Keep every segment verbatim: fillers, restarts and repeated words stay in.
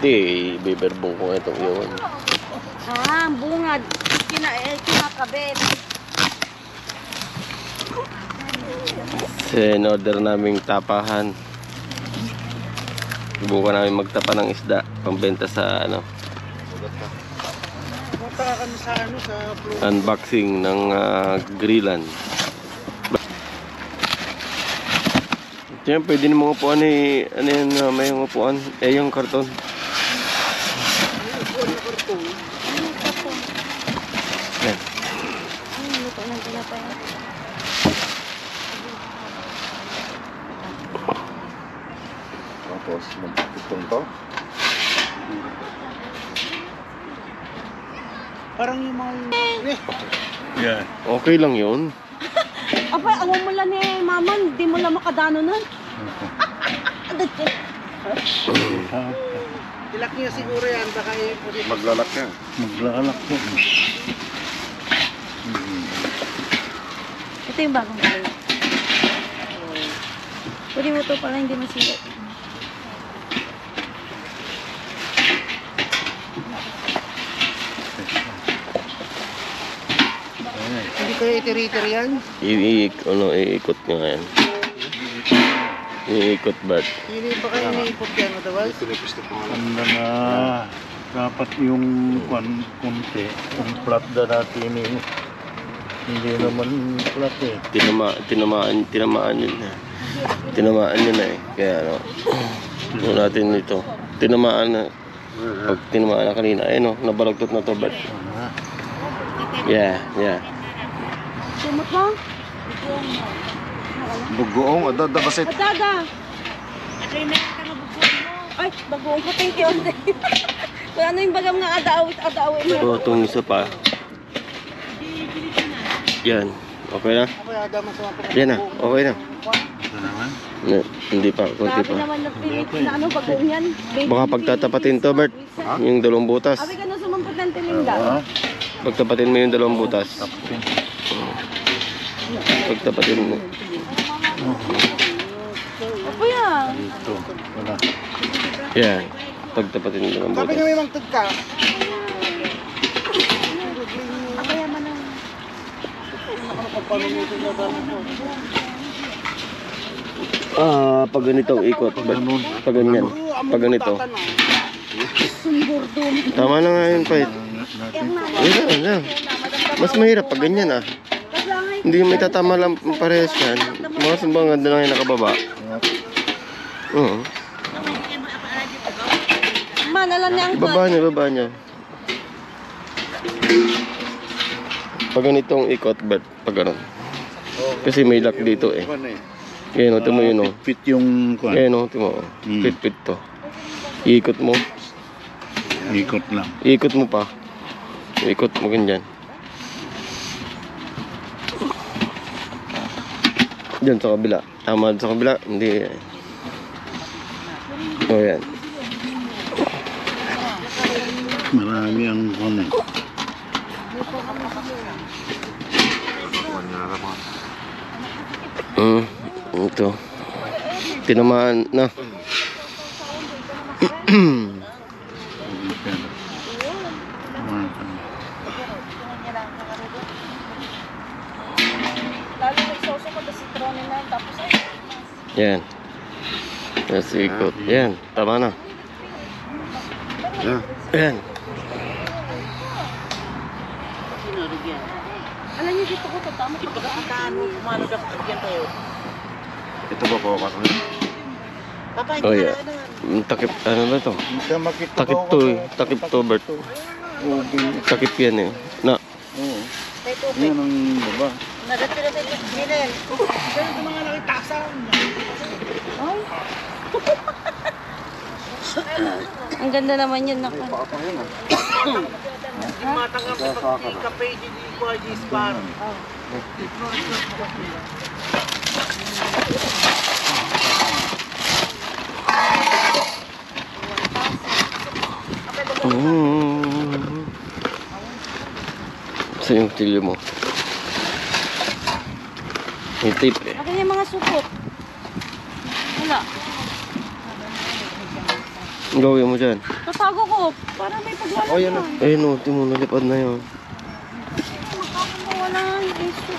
Hindi, biberbong ko itong iyon. Ah, bungad. Kina, eh, kinakabit. In-order naming tapahan. Subukan namin magtapa ng isda pambenta sa ano. Punta kami sa ano sa Unboxing ng uh, grillan. Diyan pwede namang upuan eh. Ano yan, uh, may upuan. Eh yung karton. Yan. Luto ng tinapay. tapos magputong to. Parang yung mga yeah. Okay lang yun. Apa, awan mo lang eh, maman. Di mo lang makadano nun. Ilak niya siguro yan. Baka maglalak yan. Maglalak yan. Ito yung bagong galing. Pwede mo ito pala hindi masigat. Hindi kayo itirator yan? I ano, iikot nyo yan. Iikot ba't? Hindi pa kayo iniikot yan, otherwise? Handa na dapat yung kwan, kunti, yung flat na natin eh. Hindi naman flat eh. Tinama, tinamaan, tinamaan yun na. Tinamaan yun na eh. Kaya ano, ano natin ito. Tinamaan na. Pag tinamaan na kanina, ayun o, nabalagtot na to ba't? Yeah, yeah. Sumot mo? Bugoong, adada kasi. Adada! Ay, bagoong ko. Thank you. Kung ano yung bagam nga adaawit, adaawit mo. Ito, itong isa pa. Yan. Okay na? Yan na. Okay na. Ito naman. Na, hindi pa. Kunti Grabe pa. naman nagpilit na ano, bagoong yan. Baka pagtatapatin to, Bert. Yung dalawang butas. Abi ka na sumampot ng tilinda. Ah, Pagtapatin mo yung dalawang butas. tapin. Pagtapatin mo. Opo yan. Ito, wala. Yan. Pagtapatin mo yung dalawang Sabi butas. nga may mangtag ka. Ako yaman na. Ah, pag ganitong ikot. Bert. Pag ganyan. Pag ganito. Sumburdo. Tama na nga yun, Pait. Yan na, yan. Mas mahirap pag ganyan ah. Hindi may tatama lang parehas yan. Mga sumbangan na lang yung nakababa. Oo. Man, alam niya ang Ibaba niya, ibaba niya. Pag ganitong ikot, Bert, pag ganun. Kasi may lock dito eh. Yan o, timo yun o. Fit yung kwan. Yan o, timo o. Hmm. Fit-fit to. Ikot mo. Ikot lang. Ikot mo pa. Ikot mo ganyan. Diyan sa kabila. Tama sa kabila. Hindi. O yan. Marami ang kwan eh. Hmm. Ito. Tinamaan na. Lalo may soso ko, tapos citronin na, tapos ay. Yan. Yes, ikot. Yan. Tama na. Yan. Alam niyo dito ko, tama ko. Pagkakaano, kumano ka yan tayo. Ito ba po ako? Papay, Oh yeah. Takip, ano ba to? Takip to eh. Takip to, Bert. Takip yan eh. Na. Oo. Yan ang baba. Nagatira sa ito, Minel. Ganyan sa mga nakitasan. Ay. Ang ganda naman yun. Naku. Yung matanggap sa pagkikapay di ko ay dispar. Mm. Sa yung tilyo mo. May tape eh. Akin yung mga supot. Wala. Ang gawin mo dyan. Tatago ko. Para may paglalagyan. Oh, yan na. Ayun o, timo, nalipad na yun. Wala nga yung iso.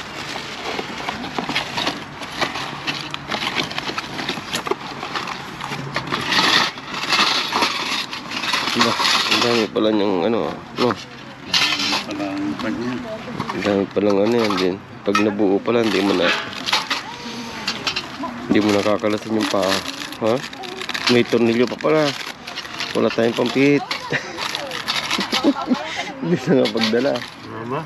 Ba, ang dami pala niyang ano, no? Pala ang kanya. Ang dami palang ano yan din. Pag nabuo pala, hindi mo na hindi mo nakakalasan yung paa. Ha? May tornilyo pa pala. Wala tayong pampihit. Hindi na nga pagdala. Mama?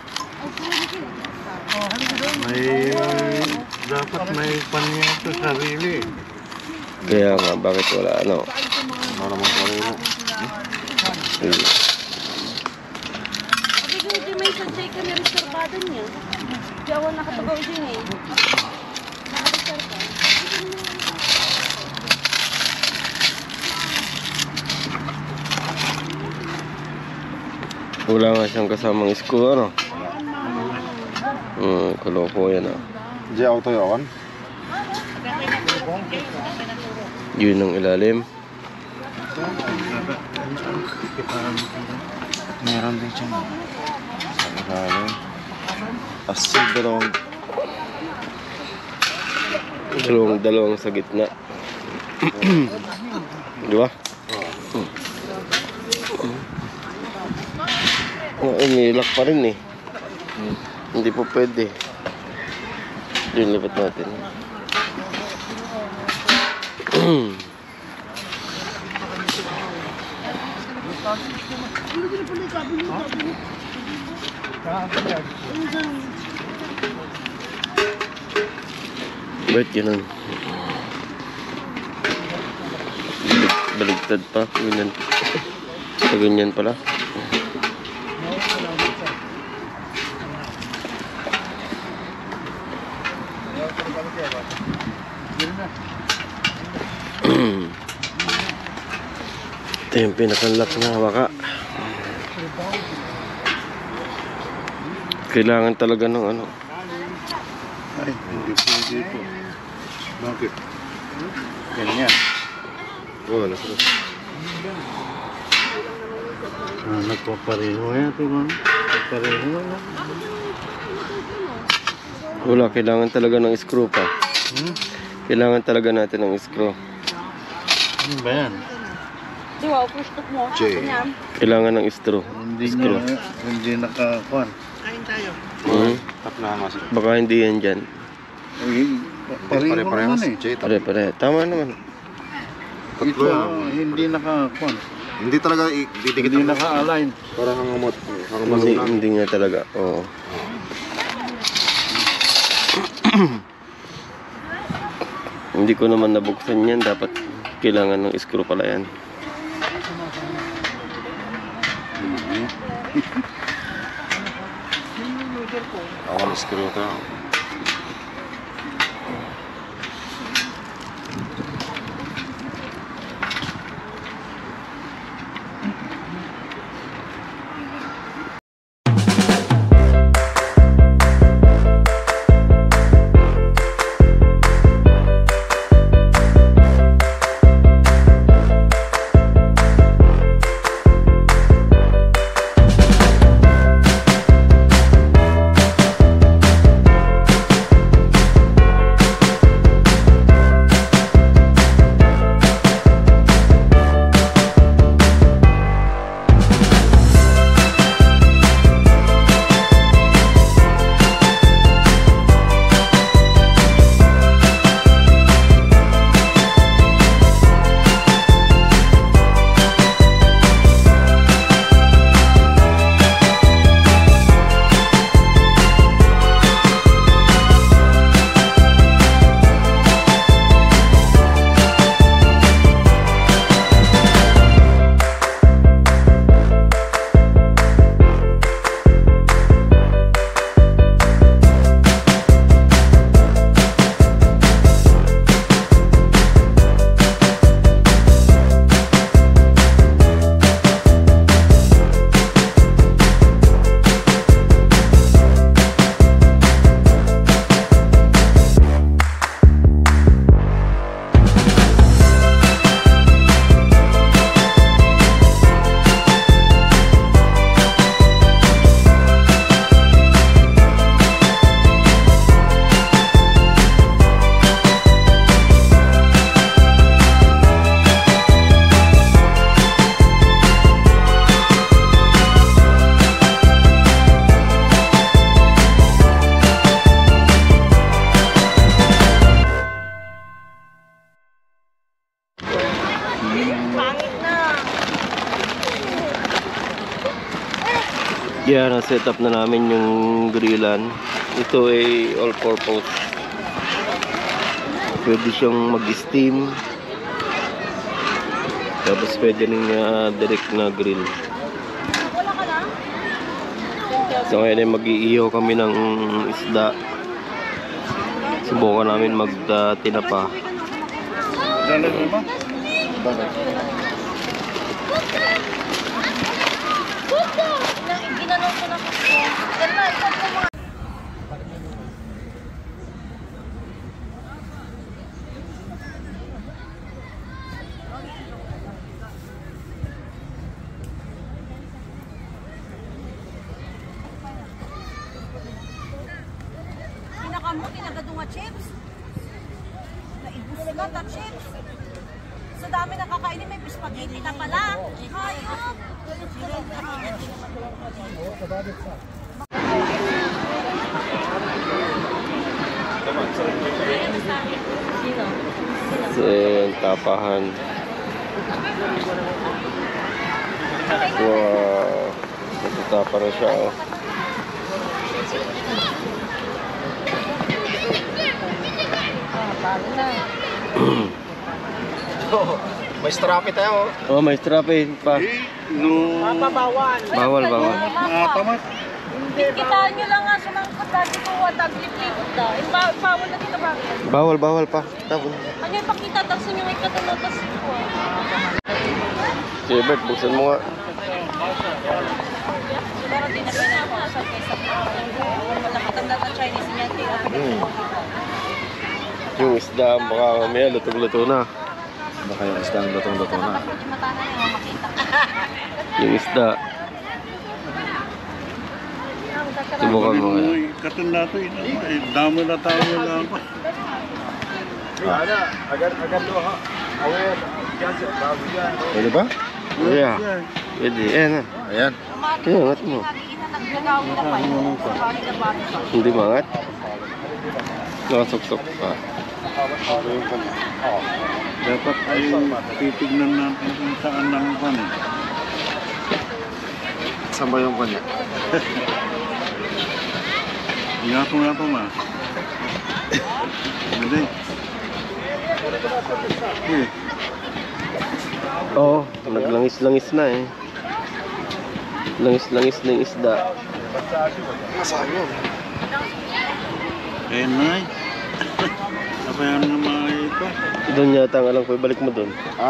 May... Dapat may panya sa sarili. Kaya nga, bakit wala ano? Ano naman sarili? Eh, Sabi ko, hindi may sadsay ka na reservado niya. Di ako nakatagaw din eh. Nakareserva. Wala nga siyang kasamang isko, ano? Hmm, kaloko yan ah. Di auto yun? Yun ang ilalim. Meron din siya. Sa ilalim. Asi, dalawang. Dalawang dalawang sa gitna. Di ba? Oh, umilak pa rin eh. Hindi po pwede. Yun, lipat natin. Ba't yun? Balig, baligtad pa. Ganyan. Sa ganyan pala. Ito yung pinakalock na baka. Kailangan talaga ng ano. Ay, hindi pwede ito. Bakit? Ganyan. Oo, nasa. Ah, nagpapareho yan. Ito man. Nagpapareho yan. Wala, kailangan talaga ng screw pa. Hmm? Kailangan talaga natin ng screw. Ano ba yan? Di ba, pustok mo. Jay. Ganyan. Kailangan ng screw. Hindi Screw. niya, hindi nakakuan. Hmm? Tatlo na mas. Baka hindi yan dyan. Ay, pareho Pare-parehas. naman eh. Jay, tatlo. Pare, pare. Tama naman. Ito, hindi nakakuan. Hindi talaga didikit Hindi ang naka-align. parang hangamot. Hangamot Hindi, lang. hindi nga talaga. Oo. Hindi ko naman nabuksan yan. Dapat kailangan ng screw pala yan. Awal screw ka. Yeah, na-set up na namin yung grillan. Ito ay all-purpose. Pwede siyang mag-steam. Tapos pwede rin uh, direct na grill. So ngayon ay mag-iihaw kami ng isda. Subukan namin mag-tinapa. Dala mo ba? Dala. Ginanong ko na po. Dala, isang ko mga... Pinakamu, pinagado nga chips. Naibus ka ta chips. Sa dami nakakainin, may spaghetti na pala. Hayop! So, yung tapahan. Wow. Natutapa na siya, oh. May strapi tayo. Oh, may strap eh. Pa. No. Bawal. Bawal, bawal. Ah, tama. Kitaan nyo lang nga sumangkot dati ko watag lip-lipot da. Yung ba- bawal na dito bakit? Bawal, bawal pa. Tapos. Ano yung pakita tapos yung may katulutas ko ah. Si Bert, buksan mo nga. Siguro din na pinapakasal kayo sa malakatang data Chinese niya. Hmm. Yung isda, baka mamaya lutong-luto na. Baka yung isda ang lutong-luto na. Yung mata na yung makita. Yung isda. Subukan mo nga. Uy, katanda to yun. Eh, dami na tayo lang pa. Ada, agar-agar doon ha. Aware. Jangan bago yan. Pwede ba? Yeah. Pwede. Ayan na. Ayan. Ayan, angat mo. Naglagawin na pa yun. Sa kali na bata. Hindi mangat. Nakasuksok pa. Dapat ay titignan natin kung saan lang pan eh. Saan ba yung kanya? Ngato nga to ma. Hindi. Eh, Oo, naglangis-langis na eh. Langis-langis na yung isda. Masaan yun? eh nay. Apa yan nga mga ito? Doon yata ang alam ko, balik mo doon. Ha?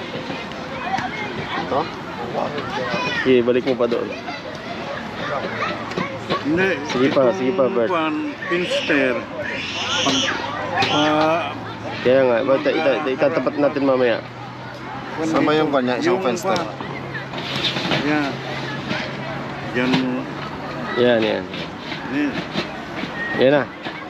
Ito? Sige, balik mo pa doon. Hindi. Sige pa, itong sige pa, Bert. Pan, pinster. Pag, pa, Kaya nga, ita, ita, ita, itatapat natin mamaya. Saan ba yung kanya? Isang fenster? pa. Yan. Yan. Yan, yan. Yan. Yan na.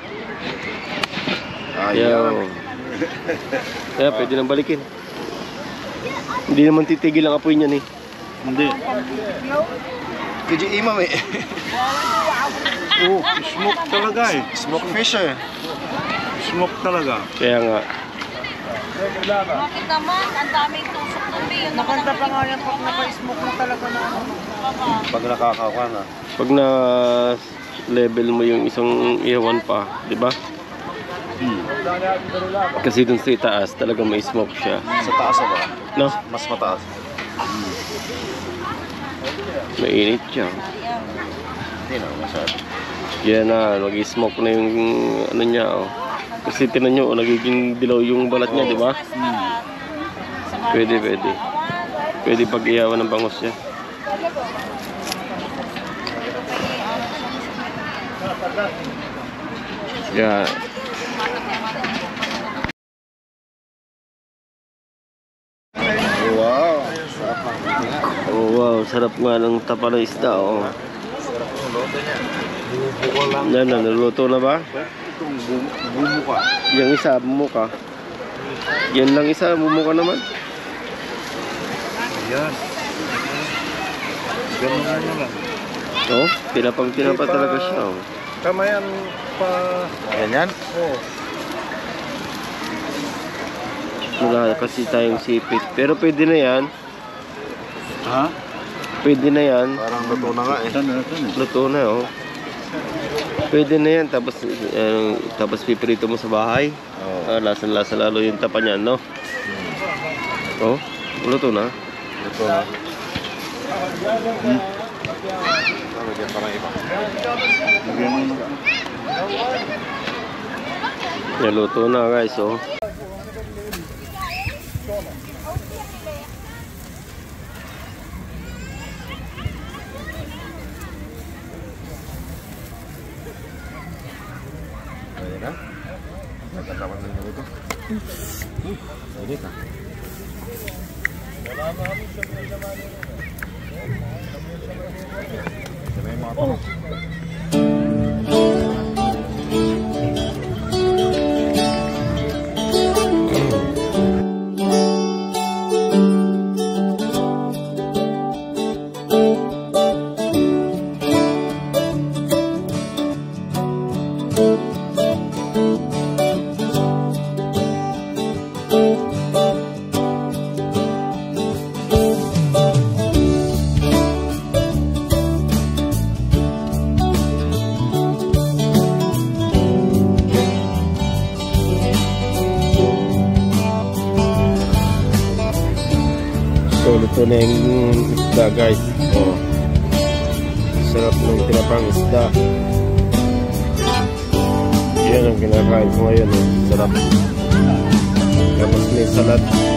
Ayan. Yo. Kaya pwede nang balikin. Hindi naman titigil ang apoy niyan eh. Hindi. K J Imam eh. Oh, smoke talaga eh. Smoke fish eh. Smoke talaga. Kaya nga. Bakit naman? Ang daming tusok tubig. Yung nakanta pa nga yan pag naka-smoke na talaga na ano. Pag nakakawa na. Pag na level mo yung isang ihawan pa, di ba? Hmm. Kasi dun sa itaas, talaga may smoke siya. Sa taas ba? No? Mas mataas. Mainit siya. Hindi na, masyado. Yan na, mag-smoke na yung ano niya, oh. Kasi tinan nyo, oh, nagiging dilaw yung balat niya, di ba? Pwede, pwede. Pwede pag-iyawan ng bangus niya. Yeah. Wow. Sarap lang. Oh, wow, sarap nga ng tapa ng isda, oh. Sarap ng loto niya. Bubuko lang. Yan na, naluluto na ba? Itong bum- bumuka. Yung isa, bumuka. Yan lang isa, bumuka naman. Ayan. Ganun nga nyo lang. Oh, tinapang tinapa talaga siya, oh. Kamayan pa... Ganyan? Oo. Wala kasi tayong sipit. Pero pwede na yan. Ha? Pwede na yan. Parang luto na nga eh. Saan na, saan na? Luto na, oh. Pwede na yan. Tapos, uh, tapos piprito mo sa bahay. Oo. Ah, lasa-lasa lalo yung tapa niyan, no? Oh, luto na. Luto na. Hmm. Lagyan pa ng iba. Lagyan mo na. Yan, luto na, guys, oh. Ayan na. Nagkakaman na nito. Init na. Ito na yung mga tanong. So, luto na yung isda, guys. Oh. Sarap ng tinapang isda. Yan ang kinakain ko ngayon. Oh. Sarap. Tapos may salad.